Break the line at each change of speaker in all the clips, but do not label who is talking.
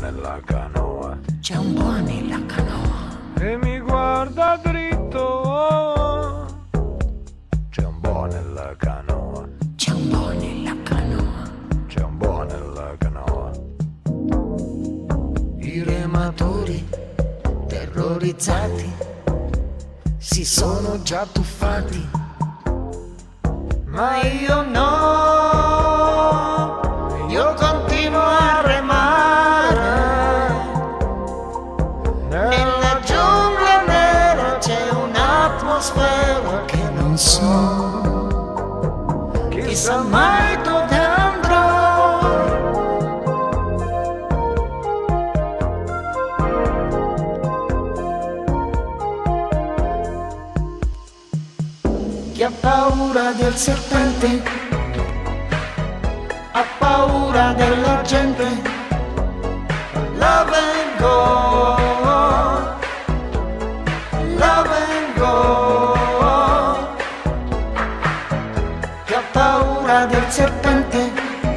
nella canoa.
C'è un boa nella canoa.
E mi guarda dritto. C'è un boa nella canoa.
C'è un boa nella canoa.
C'è un boa nella canoa.
I rematori, terrorizzati, si sono già tuffati, ma io no, io continuo a remare. Nella giungla nera c'è un'atmosfera che non so, chissà mai dove andrò. Chi ha paura del serpente ha paura della gente. Lave and gooooo, lave and gooooo. Chi ha paura del serpente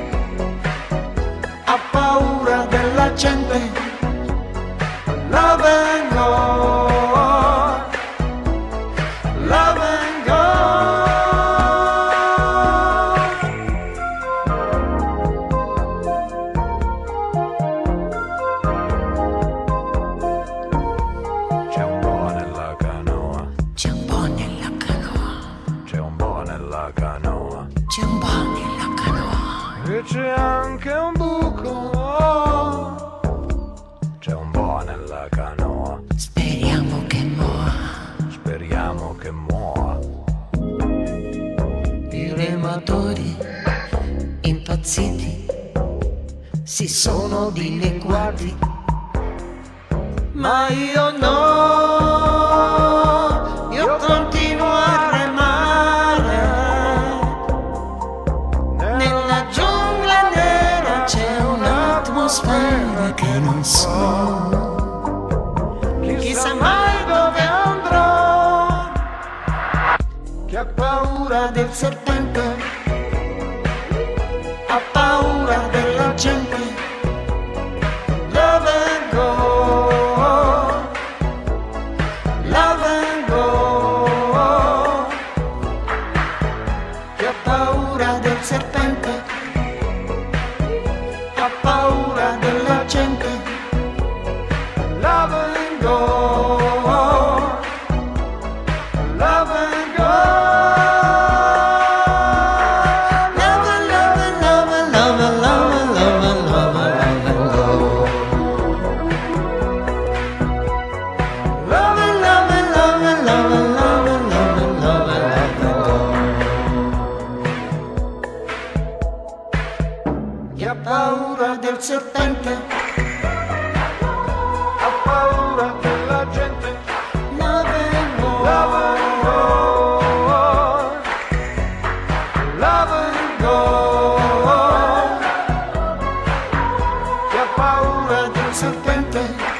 ha paura della gente. Lave and gooooo, lave and gooooo.
C'è un boa nella canoa.
C'è un boa nella canoa.
C'è un boa nella canoa.
C'è un boa nella canoa.
E c'è anche un bucoo. C'è un boa nella canoa.
Speriamo che muoia.
Speriamo che muoia.
I rematori impazziti si sono dileguati, ma io no, io continuo a remare. Nella giungla nera c'è un'atmosfera che non so, chissà mai dove andrò. Chi ha paura del serpente ha paura della gente. Love and gooooo, love and gooooo. Chi ha paura del serpente ha paura della gente. Love and gooooo, love and gooooo. Chi ha paura del serpente ha paura della gente. Love and gooooo, love and gooooo. Chi ha paura del serpente